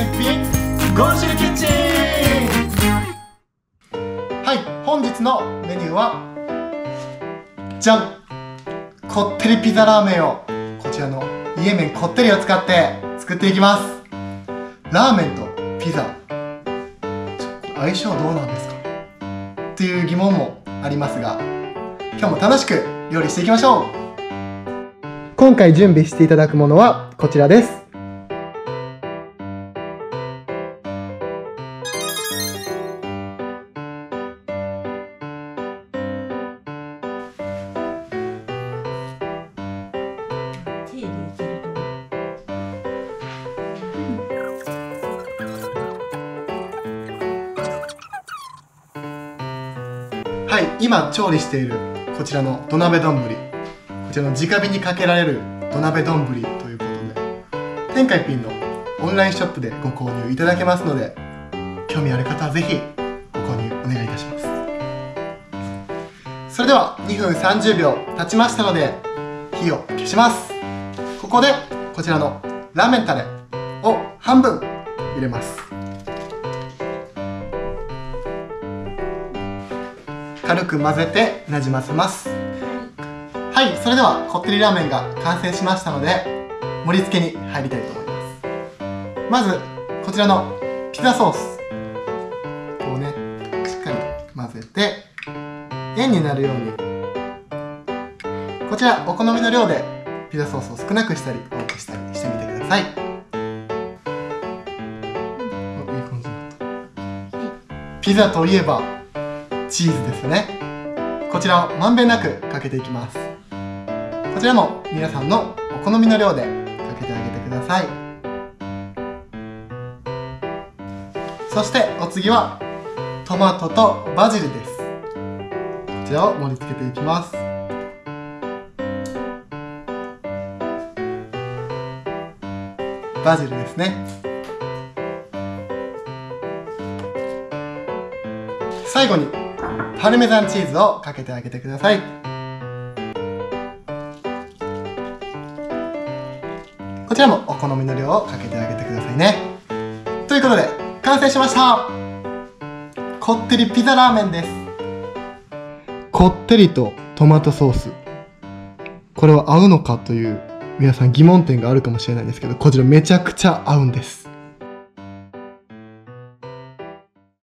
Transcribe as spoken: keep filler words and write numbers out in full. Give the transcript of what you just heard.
一品ゴーシルキッチン。はい、本日のメニューはじゃん、こってりピザラーメンをこちらのイエメンこってりを使って作っていきます。ラーメンとピザ相性どうなんですかっていう疑問もありますが、今日も楽しく料理していきましょう。今回準備していただくものはこちらです。はい、今調理しているこちらの土鍋丼、こちらの直火にかけられる土鍋丼ということで、天下一品のオンラインショップでご購入いただけますので、興味ある方はぜひご購入お願いいたします。それではにふんさんじゅうびょう経ちましたので火を消します。ここでこちらのラーメンタレを半分入れます。軽く混ぜてなじませます。はい、それではこってりラーメンが完成しましたので盛り付けに入りたいと思います。まずこちらのピザソースをねしっかり混ぜて円になるように、こちらお好みの量でピザソースを少なくしたり多くしたりしてみてください。いい感じになった。ピザといえばチーズですね。こちらをまんべんなくかけていきます。こちらも皆さんのお好みの量でかけてあげてください。そしてお次はトマトとバジルです。こちらを盛り付けていきます。バジルですね。最後にパルメザンチーズをかけてあげてください。こちらもお好みの量をかけてあげてくださいね。ということで完成しました。こってりピザラーメンです。こってりとトマトソース、これは合うのかという皆さん疑問点があるかもしれないんですけど、こちらめちゃくちゃ合うんです。